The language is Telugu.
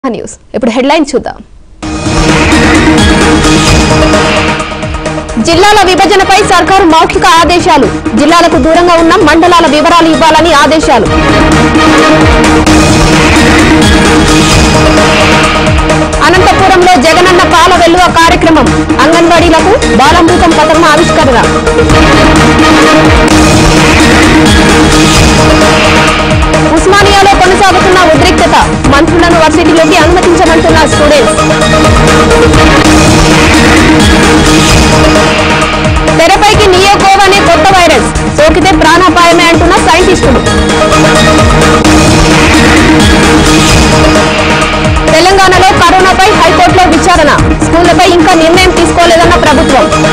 న్యూస్ ఇప్పుడు హెడ్లైన్ చూద్దాం. జిల్లాల విభజనపై సర్కారు మౌఖిక ఆదేశాలు. జిల్లాలకు దూరంగా ఉన్న మండలాల వివరాలు ఇవ్వాలని ఆదేశాలు. అనంతపురంలో జగనన్న పాల వెల్లువ కార్యక్రమం. అంగన్వాడీలకు బాలామృతం పథకం ఆవిష్కరణ. ఉస్మానియాలో కొనసాగుతున్న ఉద్రిక్తత. మంత్రులను వర్సిటీలోకి అనుమతించమంటున్న స్టూడెంట్స్. తెరపైకి నియోకోవ్ అనే కొత్త వైరస్. సోకితే ప్రాణాపాయమే అంటున్న సైంటిస్టులు. తెలంగాణలో కరోనాపై హైకోర్టులో విచారణ. స్కూళ్లపై ఇంకా నిర్ణయం తీసుకోలేదన్న ప్రభుత్వం.